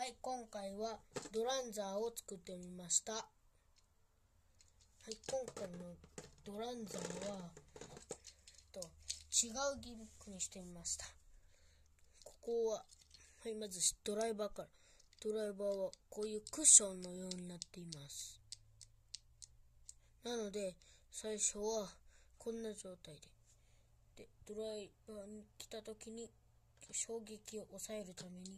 はい、今回はドランザーを作ってみました。はい、今回のドランザーは違うギミックにしてみました。ここは、はい、まずドライバーから。ドライバーはこういうクッションのようになっています。なので、最初はこんな状態で、ドライバーに来た時に衝撃を抑えるために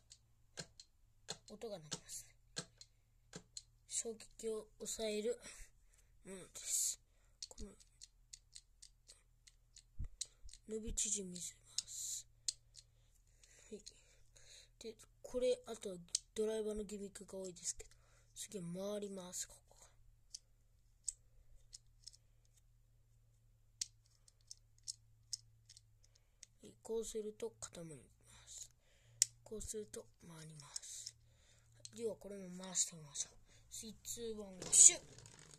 音が鳴りますね。衝撃を抑えるものです。この伸び縮みします。はい。で、これ、あとドライバーのギミックが多いですけど、次は回ります。ここが。はい、こうすると傾きます。こうすると回ります。では、これも回してみましょう。スイッチ1をシュッ。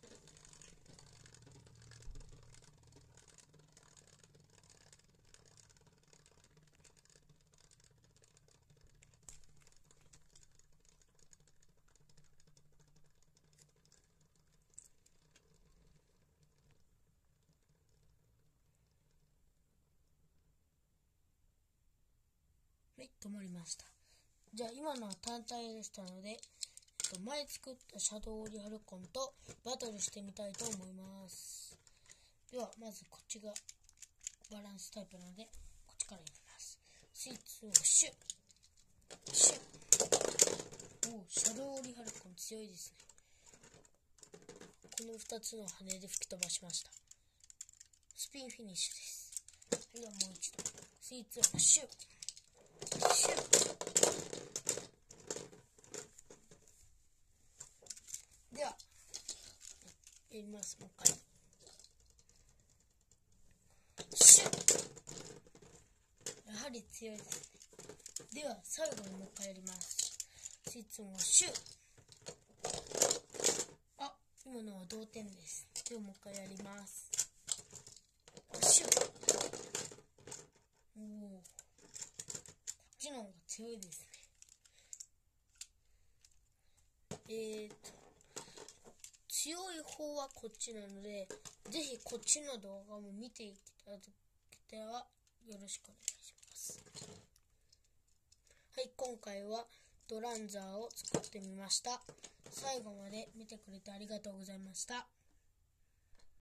はい、止まりました。じゃあ今のは単体でしたので、前作ったシャドウオリハルコンとバトルしてみたいと思います。ではまずこっちがバランスタイプなので、こっちから入れます。スイッチをシュッシュッ。おお、シャドウオリハルコン強いですね。この2つの羽で吹き飛ばしました。スピンフィニッシュです。ではもう一度スイッチをシュッシュッ。ではやります。もう一回シュッ。やはり強いですね。では最後にもう一回やります。スイッチをシュッ。あ、今のは同点です。ではもう一回やります。シュッ。おお、こっちの方が強いですね。強い方はこっちなので、ぜひこっちの動画も見ていただけたらよろしくお願いします。はい、今回はドランザーを作ってみました。最後まで見てくれてありがとうございました。